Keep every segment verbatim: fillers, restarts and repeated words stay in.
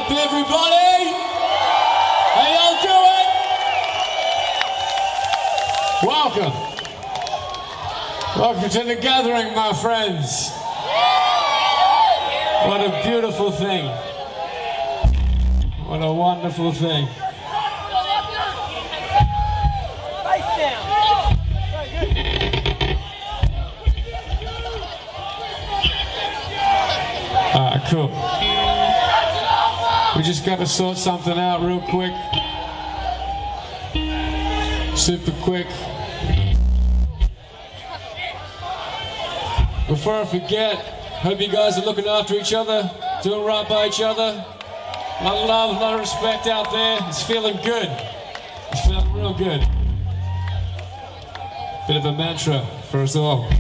up, everybody? How y'all doing? Welcome. Welcome to the gathering, my friends. What a beautiful thing. What a wonderful thing. Alright, cool. We just got to sort something out real quick. Super quick. Before I forget, hope you guys are looking after each other, doing right by each other. A lot of love, a lot of respect out there. It's feeling good. It's feeling real good. Bit of a mantra for us all.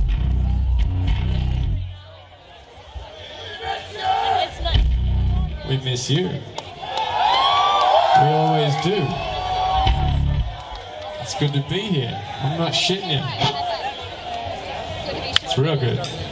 We miss you. We always do. It's good to be here. I'm not shitting you. It's real good.